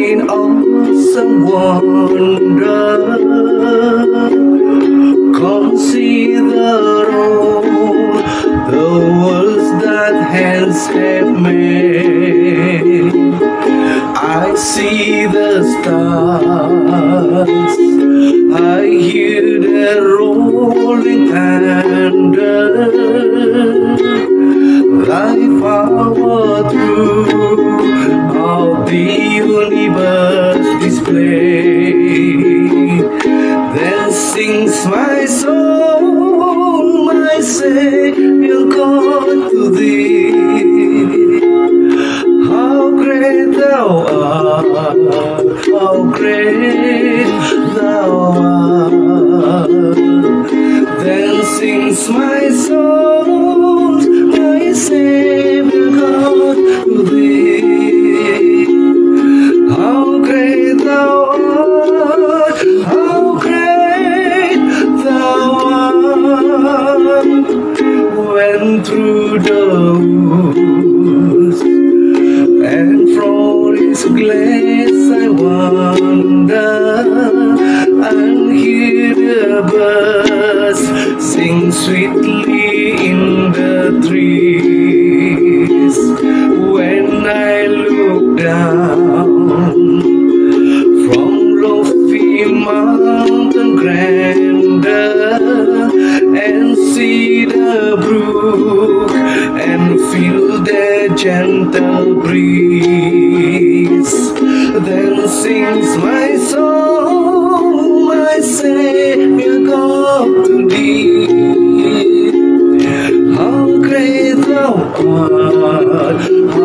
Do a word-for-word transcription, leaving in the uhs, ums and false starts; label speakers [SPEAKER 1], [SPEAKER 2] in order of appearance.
[SPEAKER 1] in awesome wonder. Consider all the worlds that hands have made. I see the stars, I hear the rolling thunder. Life power through of the universe display. Then sings my soul, my Savior God, to thee. How great thou art, how great thou art. Then sings my soul, my Savior God, to thee. How great thou art, how great thou art. When through the woods and forest glades I wander, and hear the birds sing sweetly in the trees. When I look down from lofty mountain grandeur and see the brook and feel the gentle breeze, then sings my soul, my Savior God, to thee. How great thou art,